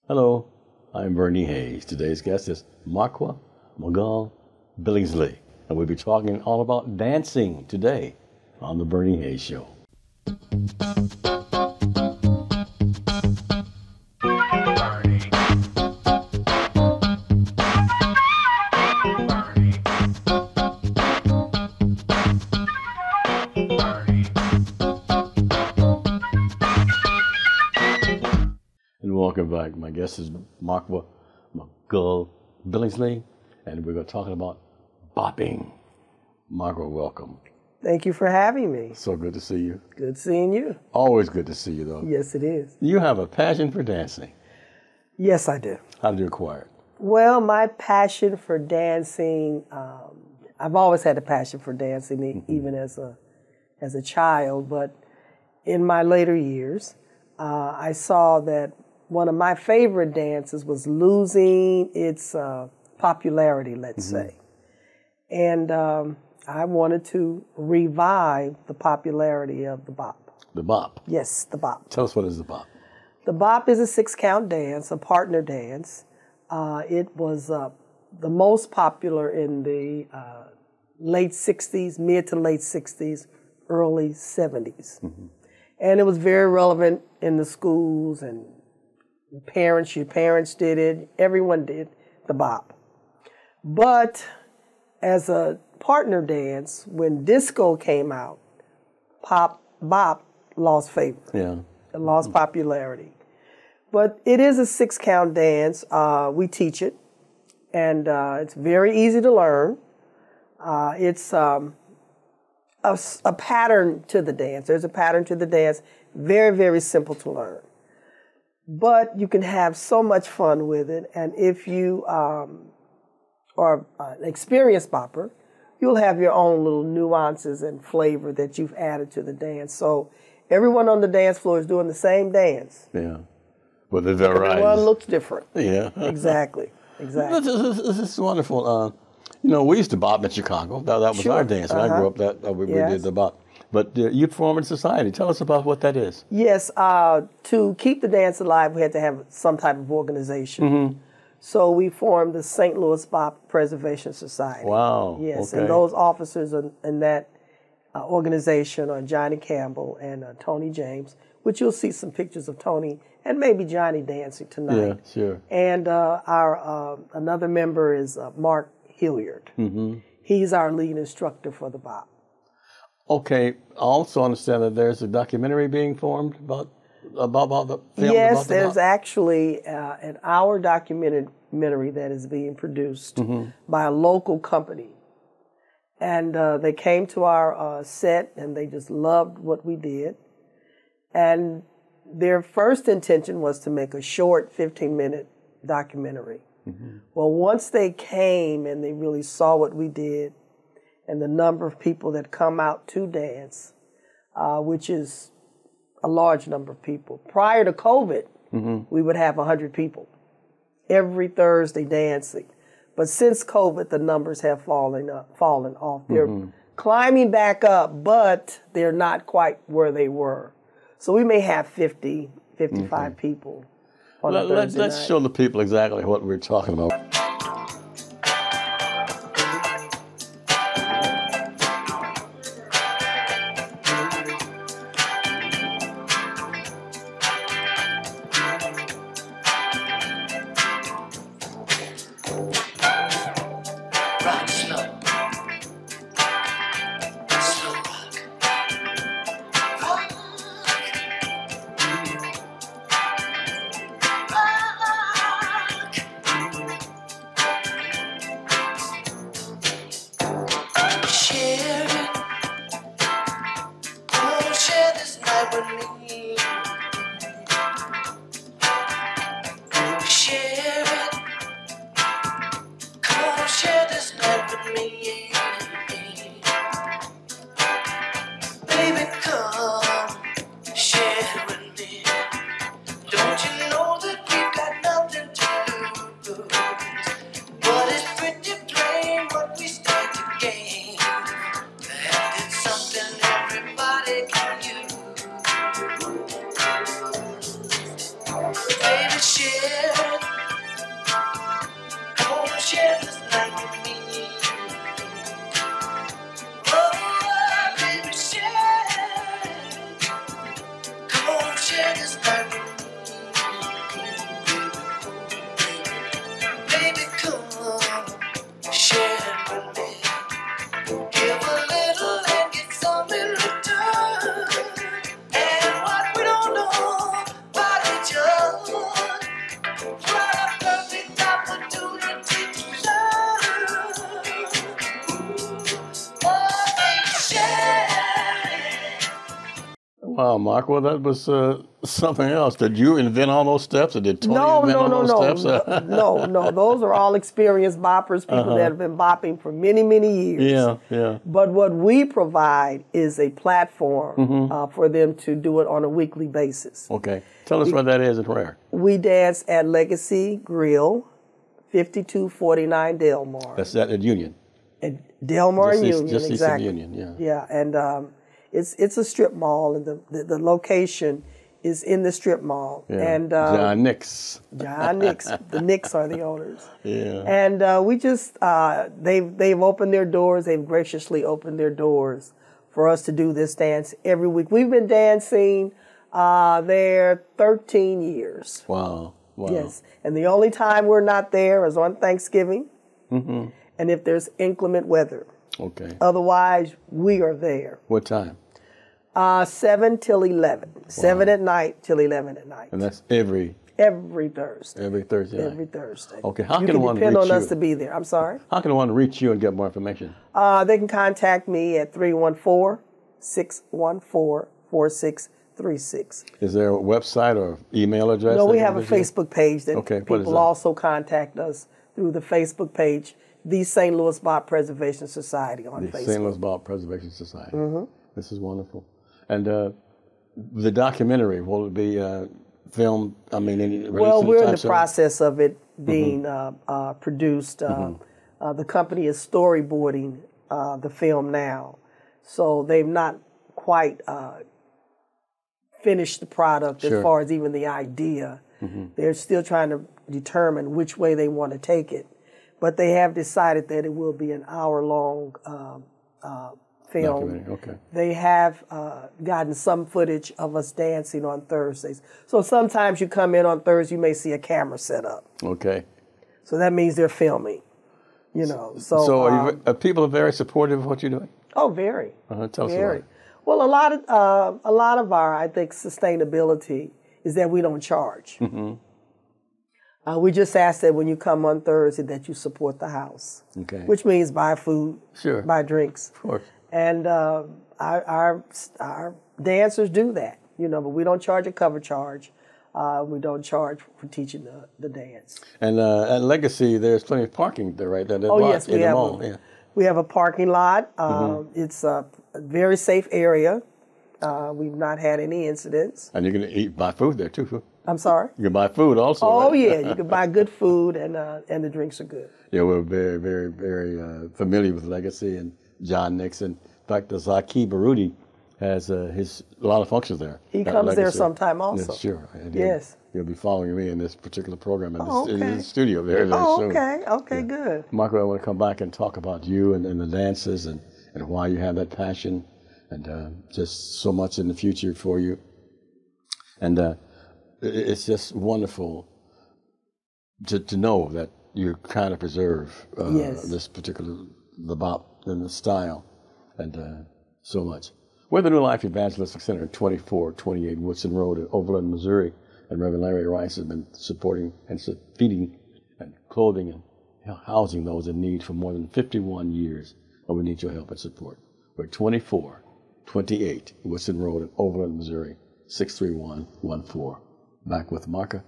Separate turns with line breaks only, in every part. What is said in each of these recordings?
Hello, I'm Bernie Hayes. Today's guest is Marqua McGull Billingsley, and we'll be talking all about dancing today on The Bernie Hayes Show. Welcome back. My guest is Marqua McGull Billingsley, and we're going to talk about bopping. Marqua, welcome.
Thank you for having me.
So good to see you.
Good seeing you.
Always good to see you, though.
Yes, it is.
You have a passion for dancing.
Yes, I do.
How did you acquire it?
Well, my passion for dancing, I've always had a passion for dancing, even as a child, but in my later years, I saw that one of my favorite dances was losing its popularity, let's say. And I wanted to revive the popularity of the bop.
The bop?
Yes, the bop.
Tell us, what is the bop?
The bop is a 6-count dance, a partner dance. It was the most popular in the late 60s, mid to late 60s, early 70s. And it was very relevant in the schools, and your parents did it, everyone did the bop. But as a partner dance, when disco came out, bop lost favor.
Yeah.
It lost popularity. But it is a 6-count dance. We teach it, and it's very easy to learn. It's a pattern to the dance. There's a pattern to the dance, very, very simple to learn. But you can have so much fun with it, and if you are an experienced bopper, you'll have your own little nuances and flavor that you've added to the dance. So everyone on the dance floor is doing the same dance.
Yeah, but the variety.
Everyone looks different.
Yeah.
Exactly.
This is wonderful. You know, we used to bop in Chicago. That was our dance. When I grew up, we did the bop. But you formed a society. Tell us about what that is.
Yes, to keep the dance alive, we had to have some type of organization. So we formed the St. Louis Bop Preservation Society.
Wow.
Yes,
okay.
and those officers in that organization are Johnny Campbell and Tony James, which you'll see some pictures of Tony and maybe Johnny dancing tonight.
Yeah, sure.
And our another member is Mark Hilliard. He's our lead instructor for the bop.
Okay. I also understand that there's a documentary being formed about the film.
Yes, there's actually an hour documentary that is being produced by a local company. And they came to our set, and they just loved what we did. And their first intention was to make a short 15-minute documentary. Well, once they came and they really saw what we did, and the number of people that come out to dance, which is a large number of people. Prior to COVID, we would have 100 people every Thursday dancing. But since COVID, the numbers have fallen off. They're climbing back up, but they're not quite where they were. So we may have 50, 55 people on a Thursday
Let's
night.
show the people exactly what we're talking about.
Rock slow. Slow rock. Rock. Rock. Share it. Oh, share this night with me. Share it. Come on, share this night with me.
Wow, Mark, well, that was something else. Did you invent all those steps, or did Tony invent all those steps?
No. Those are all experienced boppers, people that have been bopping for many, many years.
Yeah.
But what we provide is a platform for them to do it on a weekly basis.
Okay. Tell us where that is and where.
We dance at Legacy Grill, 5249 Delmar.
That's at Union.
At Delmar and Union,
just
exactly.
East of Union,
Yeah, and it's a strip mall, and the location is in the strip mall.
Yeah.
And
John Nix.
John Nix, the Knicks are the owners.
Yeah.
And we just they've opened their doors. They've graciously opened their doors for us to do this dance every week. We've been dancing there 13 years.
Wow.
Yes, and the only time we're not there is on Thanksgiving, and if there's inclement weather.
Okay.
Otherwise, we are there.
What time?
7 till 11. 7 at night till 11 at night.
And that's every
Thursday.
Every Thursday night.
Every Thursday.
Okay. How
you
can one
depend
reach
on
you?
us to be there. I'm sorry.
How can one reach you and get more information?
They can contact me at 314-614-4636.
Is there a website or email address?
No, we have a Facebook page that
Okay, what is
people
that?
also contact us through the Facebook page, the St. Louis Bop Preservation Society on
The
Facebook.
St. Louis Bop Preservation Society. This is wonderful. And the documentary, will it be filmed? I mean,
Well, we're in the process of it being produced. The company is storyboarding the film now, so they've not quite finished the product as far as even the idea. They're still trying to determine which way they want to take it, but they have decided that it will be an hour-long film.
Okay.
They have gotten some footage of us dancing on Thursdays. So sometimes you come in on Thursday, you may see a camera set up.
Okay.
So that means they're filming, you know. So
are people are very supportive of what you're doing?
Oh, very.
Tell us
Very.
about it.
Well, a lot of our, I think, sustainability is that we don't charge. We just ask that when you come on Thursday that you support the house, which means buy food, buy drinks.
Of course.
And our dancers do that, you know, but we don't charge a cover charge. We don't charge for teaching the dance.
And at Legacy, there's plenty of parking there, right?
Yes, we have. We have a parking lot. It's a very safe area. We've not had any incidents.
And you can buy food there too.
I'm sorry?
You can buy food also.
Oh,
right?
yeah. You can buy good food, and the drinks are good.
Yeah, we're very, very, very familiar with Legacy and John Nixon. In fact, the Zaki Baruti has a lot of functions there.
He comes there sometime also.
Yeah, sure. And
yes.
He'll be following me in this particular program in the studio very, very soon.
Okay, good.
Marco, I want to come back and talk about you and the dances and why you have that passion and just so much in the future for you. And it's just wonderful to know that you're trying to preserve this particular, the bop and the style and so much. We're the New Life Evangelistic Center at 2428 Woodson Road in Overland, Missouri. And Reverend Larry Rice has been supporting and feeding and clothing and housing those in need for more than 51 years. And we need your help and support. We're 2428 Woodson Road in Overland, Missouri, 63114. Back with Marqua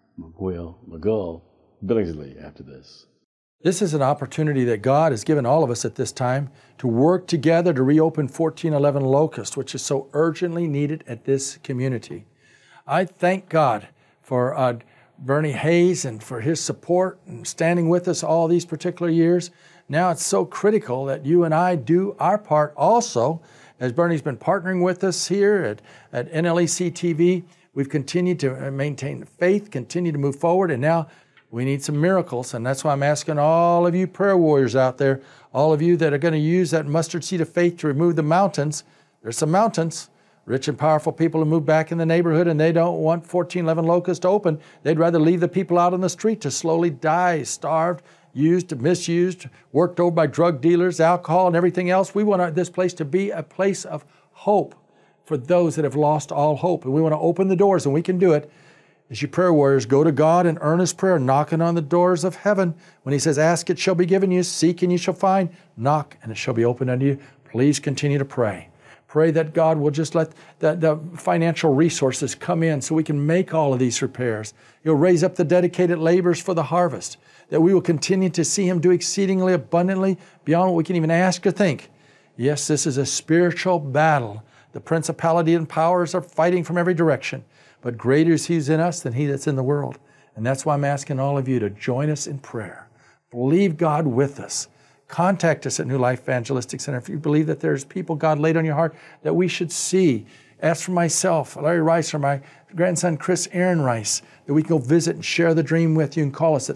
McGull Billingsley after this.
This is an opportunity that God has given all of us at this time to work together to reopen 1411 Locust, which is so urgently needed at this community. I thank God for Bernie Hayes and for his support and standing with us all these particular years. Now it's so critical that you and I do our part also, as Bernie's been partnering with us here at NLEC TV. We've continued to maintain the faith, continue to move forward, and now we need some miracles, and that's why I'm asking all of you prayer warriors out there, all of you that are going to use that mustard seed of faith to remove the mountains. There's some mountains. Rich and powerful people who move back in the neighborhood, and they don't want 1411 Locust to open. They'd rather leave the people out on the street to slowly die, starved, used, misused, worked over by drug dealers, alcohol, and everything else. We want this place to be a place of hope for those that have lost all hope. And we want to open the doors, and we can do it. As you prayer warriors, go to God in earnest prayer, knocking on the doors of heaven. When He says, ask, it shall be given you, seek, and you shall find, knock, and it shall be opened unto you. Please continue to pray. Pray that God will just let the financial resources come in so we can make all of these repairs. He'll raise up the dedicated laborers for the harvest, that we will continue to see Him do exceedingly abundantly beyond what we can even ask or think. Yes, this is a spiritual battle. The principality and powers are fighting from every direction, but greater is He's in us than he that's in the world. And that's why I'm asking all of you to join us in prayer. Believe God with us. Contact us at New Life Evangelistic Center if you believe that there's people God laid on your heart that we should see. Ask for myself, Larry Rice, or my grandson, Chris Aaron Rice, that we can go visit and share the dream with you, and call us at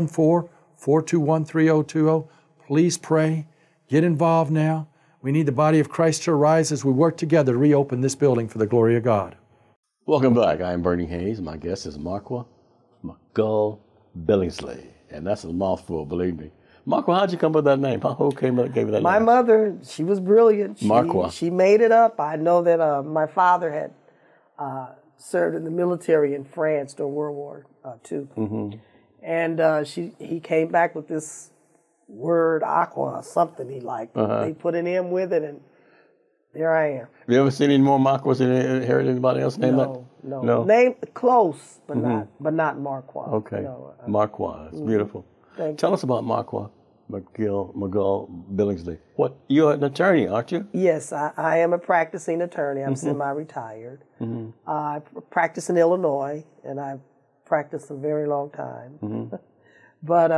314-421-3020. Please pray. Get involved now. We need the body of Christ to arise as we work together to reopen this building for the glory of God.
Welcome back. I am Bernie Hayes. My guest is Marqua McGull Billingsley. And that's a mouthful, believe me. Marqua, how'd you come up with that name? Who gave you that name?
My mother, she was brilliant.
Marqua.
She made it up. I know that my father had served in the military in France during World War II.
Mm-hmm.
And he came back with this word, aqua, something he liked. They put an M with it, and there I am.
Have you ever seen any more Marquas? Heard anybody else name that?
No. Name close, but not Marqua.
Okay.
No,
Marqua. It's beautiful.
Tell
us about Marqua McGull Billingsley. You're an attorney, aren't you?
Yes, I am a practicing attorney. I'm semi-retired. I practice in Illinois, and I've practiced a very long time. But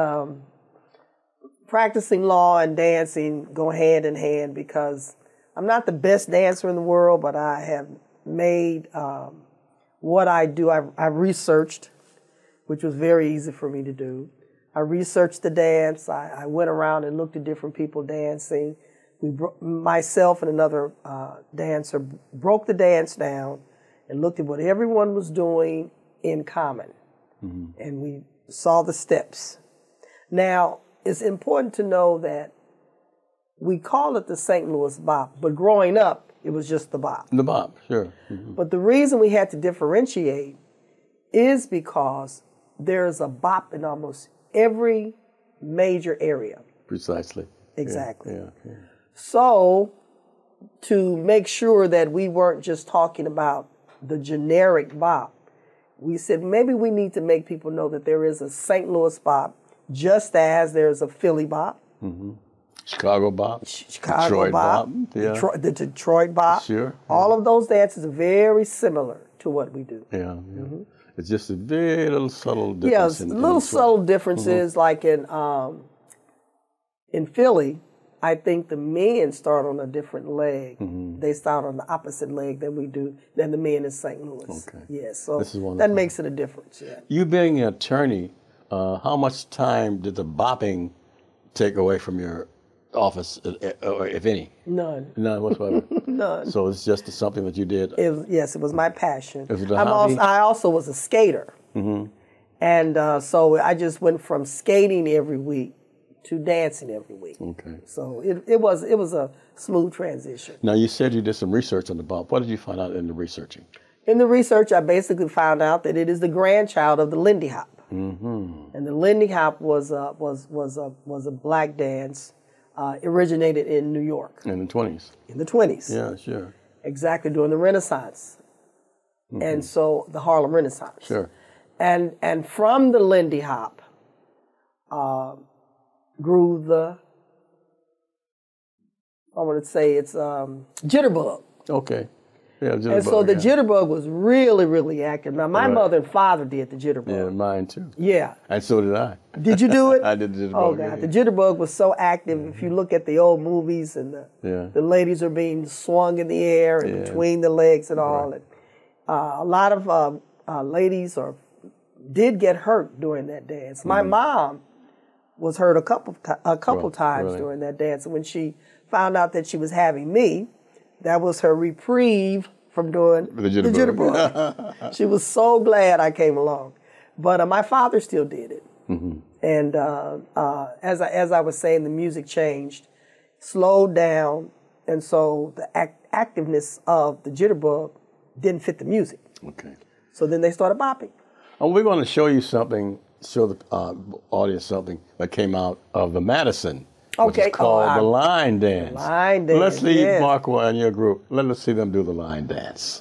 practicing law and dancing go hand in hand, because I'm not the best dancer in the world, but I have made what I do. I researched, which was very easy for me to do. I researched the dance. I went around and looked at different people dancing. Myself and another dancer broke the dance down and looked at what everyone was doing in common. And we saw the steps. Now, it's important to know that we call it the St. Louis Bop, but growing up, it was just the bop.
The bop, sure.
But the reason we had to differentiate is because there's a bop in almost every major area.
Precisely.
Exactly.
Yeah.
So, to make sure that we weren't just talking about the generic bop, we said maybe we need to make people know that there is a St. Louis bop, just as there's a Philly bop.
Chicago bop.
Chicago bop.
Yeah.
The Detroit bop.
Sure.
All of those dances are very similar to what we do.
Yeah. It's just a very little subtle difference.
Yes, little subtle differences. Like in Philly, I think the men start on a different leg. They start on the opposite leg than the men in St. Louis.
Okay.
Yes, so
this is
that makes it a difference. Yeah.
You being an attorney, how much time did the bopping take away from your office, if any?
None.
None whatsoever.
None.
So it's just something that you did.
Yes, it was my passion.
Is it a hobby?
I also was a skater, and so I just went from skating every week to dancing every week.
Okay.
So it was a smooth transition.
Now you said you did some research on the bop. What did you find out in the researching?
In the research, I basically found out that it is the grandchild of the Lindy Hop, and the Lindy Hop was a black dance. Originated in New York.
In the 20s.
In the 20s.
Yeah, sure.
Exactly, during the Renaissance. And so the Harlem Renaissance.
Sure.
And from the Lindy Hop grew the, I want to say it's jitterbug.
Okay. Yeah, jitterbug.
And so the jitterbug was really, really active. Now, my mother and father did the jitterbug.
Yeah, mine too.
Yeah.
And so did I.
Did you do it?
I did the jitterbug.
Oh, God. The jitterbug was so active. If you look at the old movies and the ladies are being swung in the air and between the legs and all. And, a lot of ladies did get hurt during that dance. My mom was hurt a couple times during that dance. And when she found out that she was having me, that was her reprieve from doing the jitterbug. She was so glad I came along. But my father still did it. And as I was saying, the music changed, slowed down, and so the activeness of the jitterbug didn't fit the music.
Okay.
So then they started bopping.
We're going to show you something, show the audience something that came out of the Madison which is called the line dance.
Line dance.
Let's leave
yes.
Marqua and your group. Let us see them do the line dance.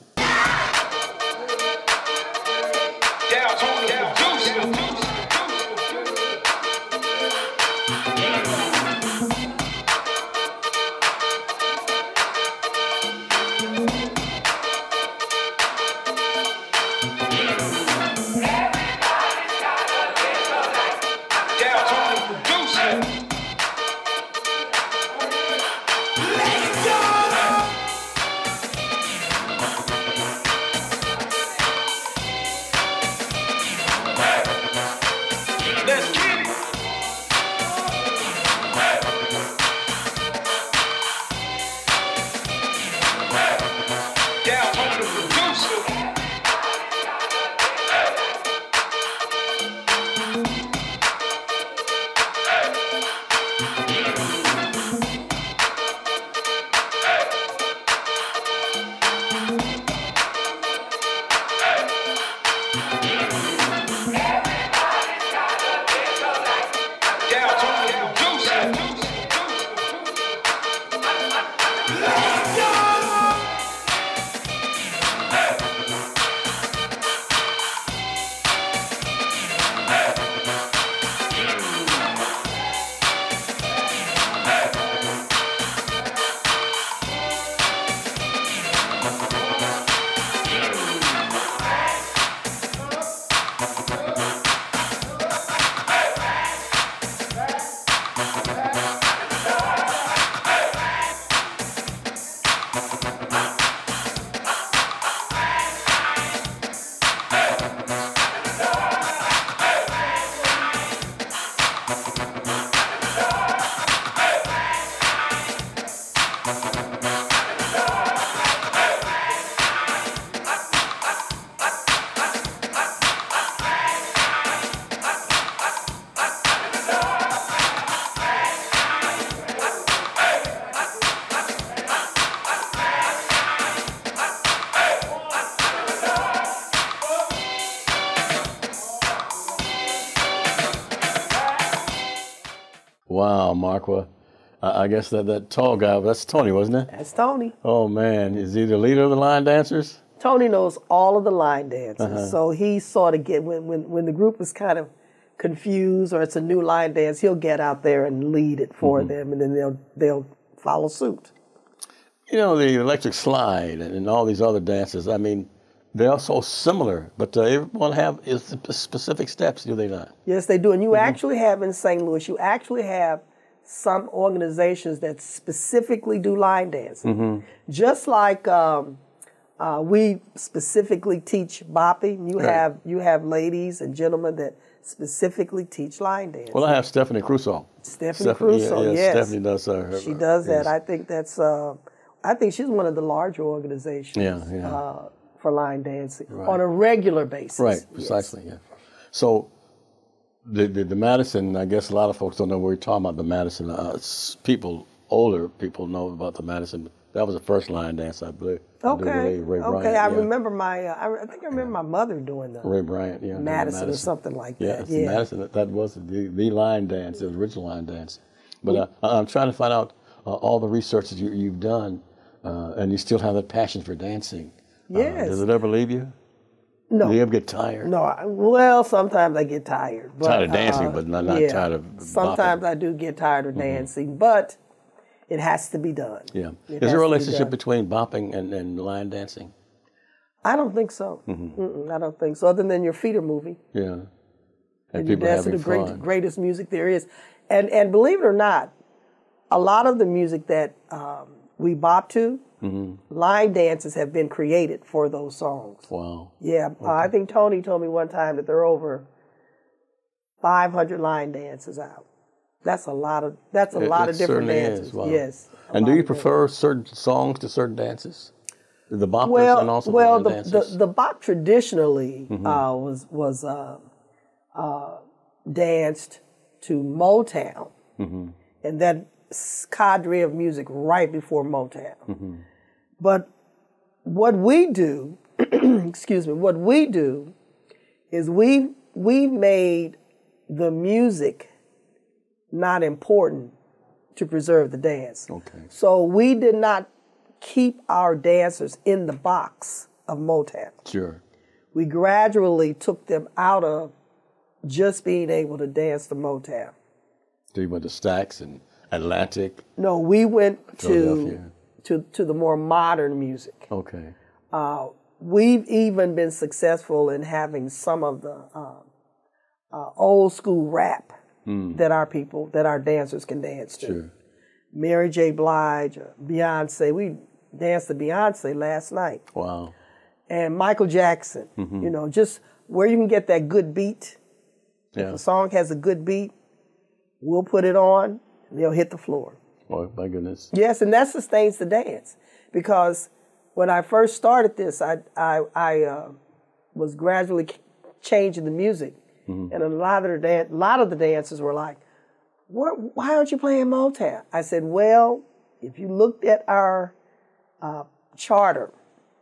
Wow, Marqua. I guess that tall guy, that's Tony, wasn't it?
That's Tony.
Oh, man. Is he the leader of the line dancers?
Tony knows all of the line dances. So he sort of when the group is kind of confused or it's a new line dance, he'll get out there and lead it for them, and then they'll follow suit.
You know, the electric slide and all these other dances, I mean, they're so similar, but everyone have specific steps, do they not?
Yes, they do. And you actually have in St. Louis, you actually have some organizations that specifically do line dancing. Just like we specifically teach bopping, you have ladies and gentlemen that specifically teach line dancing.
Well, I have Stephanie Crusoe.
Stephanie Crusoe, yes.
Stephanie does her.
She does that. I think that's, I think she's one of the larger organizations for line dancing on a regular basis.
Right, precisely, yeah. So the Madison, I guess a lot of folks don't know what we're talking about, the Madison. Older people know about the Madison. That was the first line dance, I believe.
Okay,
Ray
okay.
Bryant,
I remember I think I remember my mother doing the
Ray Bryant,
Madison or something like that.
Yeah, Madison. That was the line dance, the original line dance. But I'm trying to find out all the research that you've done, and you still have that passion for dancing.
Yes.
Does it ever leave you?
No.
Do you ever get tired?
No. Well, sometimes I get tired. But,
tired of dancing, but not tired of
sometimes
bopping.
I do get tired of dancing, but it has to be done.
Yeah. Is there a relationship between bopping and line dancing?
I don't think so. I don't think so, other than your feet are moving.
Yeah.
And you're dancing the greatest music there is. And believe it or not, a lot of the music that we bop to, line dances have been created for those songs.
Wow.
Yeah. Okay. I think Tony told me one time that there are over 500 line dances out. That's a lot of different dances.
Wow.
Yes.
And do you prefer certain songs to certain dances? The boppers and also the line dances?
The bop traditionally was danced to Motown, and that cadre of music right before Motown. But what we do, what we do is we made the music not important. to preserve the dance.
Okay.
So we did not keep our dancers in the box of Motown.
Sure.
We gradually took them out of just being able to dance the Motown.
So you went to Stax and Atlantic?
No, we went
Philadelphia.
to the more modern music.
Okay.
We've even been successful in having some of the old school rap that our dancers can dance to.
Sure.
Mary J. Blige, Beyonce. We danced to Beyonce last night.
Wow.
And Michael Jackson. You know, just where you can get that good beat.
Yeah.
If a song has a good beat, we'll put it on, and they'll hit the floor.
Oh, my goodness.
Yes, and that sustains the dance. Because when I first started this, I was gradually changing the music. And a lot of the dancers were like, why aren't you playing Motown? I said, well, if you looked at our charter,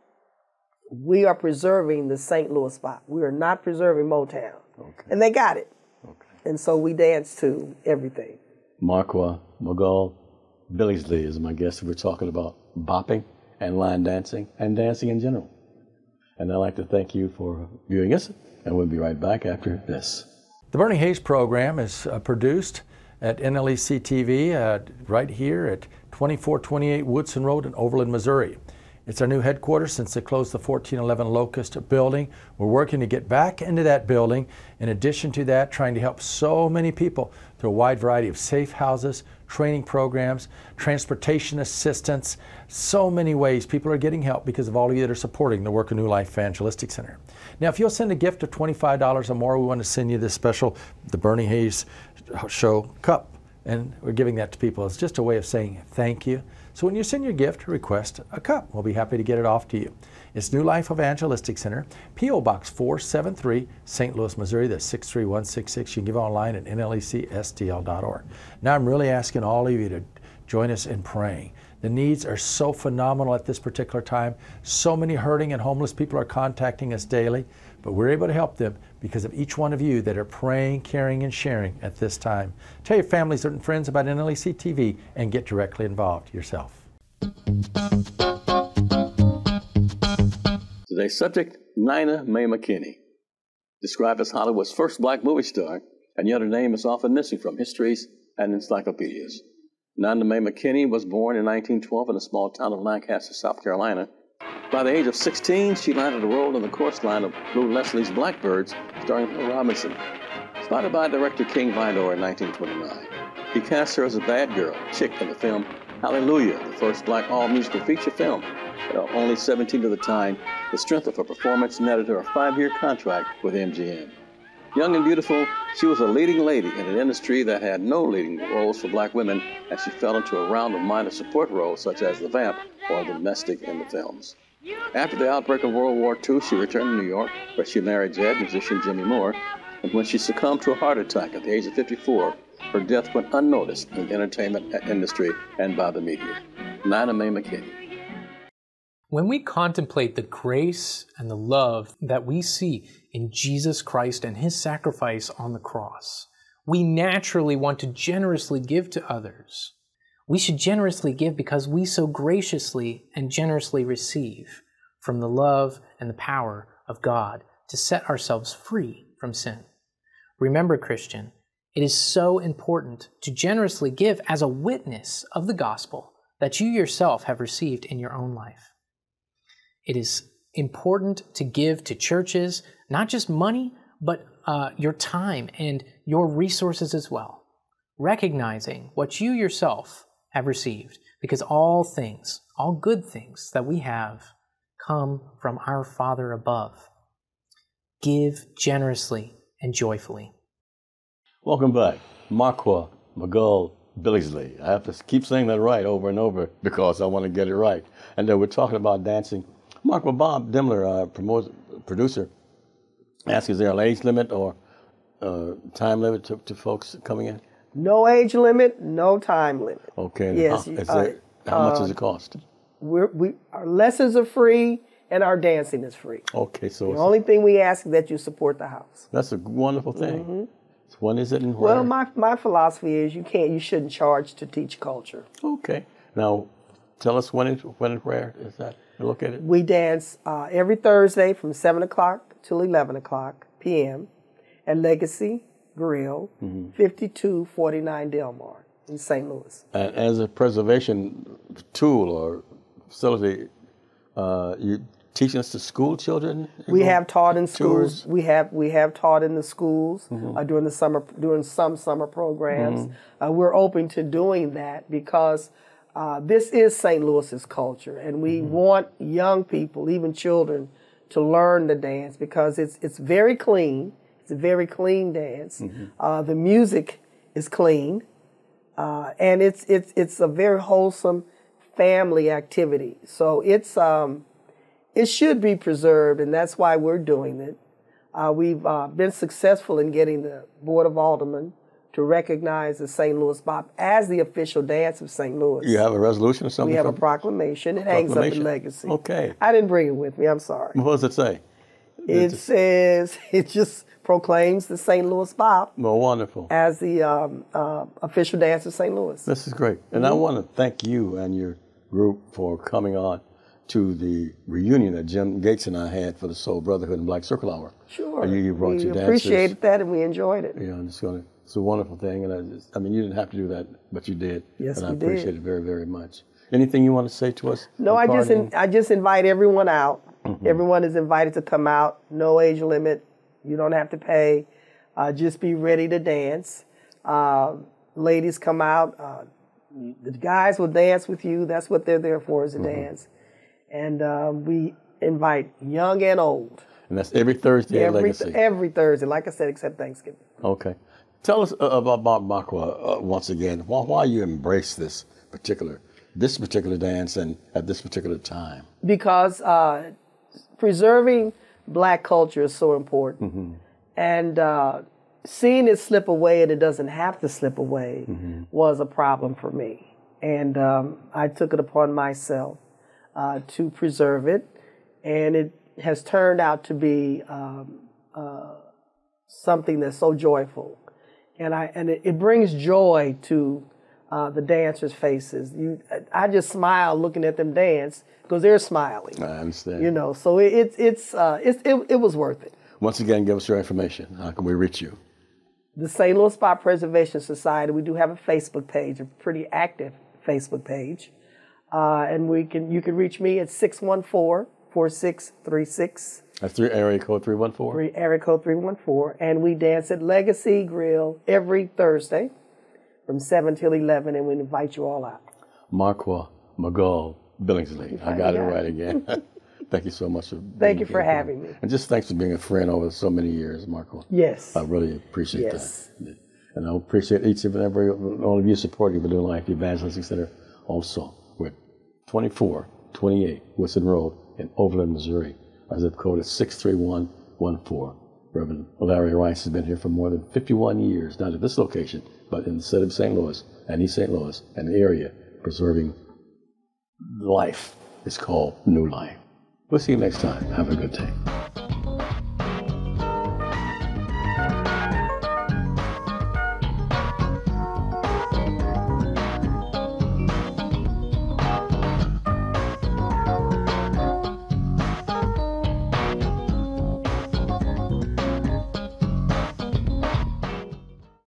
we are preserving the St. Louis spot. We are not preserving Motown.
Okay.
And they got it.
Okay.
And so we danced to everything.
Marqua McGull Billingsley is my guest. We're talking about bopping and line dancing and dancing in general. And I'd like to thank you for viewing us, and we'll be right back after this.
The Burning Hayes program is produced at NLEC TV right here at 2428 Woodson Road in Overland, Missouri. It's our new headquarters since they closed the 1411 Locust building. We're working to get back into that building. In addition to that, trying to help so many people through a wide variety of safe houses, training programs, transportation assistance, so many ways people are getting help because of all of you that are supporting the work of New Life Evangelistic Center. Now, if you'll send a gift of $25 or more, we want to send you this special, the Burning Hayes Show cup. And we're giving that to people as just a way of saying thank you. So when you send your gift, request a cup. We'll be happy to get it off to you. It's New Life Evangelistic Center, P.O. Box 473, St. Louis, Missouri. That's 63166. You can give online at nlecstl.org. Now I'm really asking all of you to join us in praying. The needs are so phenomenal at this particular time. So many hurting and homeless people are contacting us daily, but we're able to help them because of each one of you that are praying, caring, and sharing at this time. Tell your families and friends about NLEC TV and get directly involved yourself.
Today's subject, Nina Mae McKinney. Described as Hollywood's first black movie star, and yet her name is often missing from histories and encyclopedias. Nina Mae McKinney was born in 1912 in a small town of Lancaster, South Carolina. By the age of 16, she landed a role in the chorus line of Lou Leslie's Blackbirds, starring Phil Robinson. Spotted by director King Vidor in 1929. He cast her as a bad girl, Chick, in the film Hallelujah, the first black all-musical feature film. At only 17 at the time, the strength of her performance netted her a 5-year contract with MGM. Young and beautiful, she was a leading lady in an industry that had no leading roles for black women, and she fell into a round of minor support roles such as the vamp or the domestic in the films. After the outbreak of World War II, she returned to New York, where she married jazz musician Jimmy Moore, and when she succumbed to a heart attack at the age of 54, her death went unnoticed in the entertainment industry and by the media. Nina Mae McKinney.
When we contemplate the grace and the love that we see in Jesus Christ and His sacrifice on the cross, we naturally want to generously give to others. We should generously give because we so graciously and generously receive from the love and the power of God to set ourselves free from sin. Remember, Christian, it is so important to generously give as a witness of the gospel that you yourself have received in your own life. It is important to give to churches, not just money, but your time and your resources as well, recognizing what you yourself have received, because all things, all good things that we have come from our Father above. Give generously and joyfully.
Welcome back. Marqua McGull Billingsley. I have to keep saying that right over and over because I want to get it right. And then we're talking about dancing. Marqua, Bob Demler, producer, asks, is there an age limit or time limit to folks coming in?
No age limit, no time limit.
Okay.
Yes.
How much does it cost?
Our lessons are free and our dancing is free.
Okay, so
the only thing we ask is that you support the house.
That's a wonderful thing. When is it and where?
Well, my philosophy is you shouldn't charge to teach culture.
Okay. Now, tell us when and where is that located?
We dance every Thursday from 7 o'clock till 11 o'clock p.m. at Legacy Grill, 5249 Delmar in St. Louis.
And as a preservation tool or facility, you teaching us to school children?
We have taught in schools.
Tours?
We have taught in the schools during some summer programs. We're open to doing that because this is St. Louis's culture, and we want young people, even children, to learn the dance because it's very clean. It's a very clean dance. The music is clean, and it's a very wholesome family activity. So it should be preserved, and that's why we're doing it. We've been successful in getting the Board of Aldermen to recognize the St. Louis Bop as the official dance of St. Louis.
You have a resolution or something?
We have a proclamation. It hangs up in Legacy.
Okay.
I didn't bring it with me. I'm sorry.
What does it say?
It says, it just proclaims the St. Louis Bop
Well, wonderful.
as the official dance of St. Louis.
This is great. And I want to thank you and your group for coming on to the reunion that Jim Gates and I had for the Soul Brotherhood and Black Circle Hour.
Sure.
You brought
we
your dancers.
appreciated that, and we enjoyed it.
Yeah, it's a wonderful thing. And I mean, you didn't have to do that, but you did.
Yes,
and
we
I appreciate
did.
it very, very much. Anything you want to say to us?
No, I just invite everyone out. Everyone is invited to come out. No age limit. You don't have to pay. Just be ready to dance. Ladies come out. The guys will dance with you. That's what they're there for, is to dance. And we invite young and old.
And that's every Thursday at Legacy.
Every Thursday, like I said, except Thanksgiving.
Okay. Tell us about Marqua once again. Why you embrace this particular dance and at this particular time?
Because preserving Black culture is so important. And seeing it slip away, and it doesn't have to slip away, was a problem for me. And I took it upon myself to preserve it. And it has turned out to be something that's so joyful. And it brings joy to the dancers' faces. I just smile looking at them dance because they're smiling.
I understand.
You know, so it was worth it.
Once again, give us your information. How can we reach you?
The St. Louis Bop Preservation Society, we do have a Facebook page, a pretty active Facebook page. And you can reach me at 614-4636.
That's area code 314?
Area code 314. And we dance at Legacy Grill every Thursday from 7 till 11, and we invite you all out.
Marqua McGull Billingsley. I got it right again. Thank you so much for being
Thank you for
here.
having me.
And just thanks for being a friend over so many years, Marqua.
Yes.
I really appreciate that. And I appreciate each and every one of you supporting the New Life Evangelistic Center also. We're 2428 Woodson Road in Overland, Missouri. Our zip code is 63114. Reverend Larry Rice has been here for more than 51 years, not at this location, but in the city of St. Louis and East St. Louis and the area preserving life. It's called New Life. We'll see you next time. Have a good day.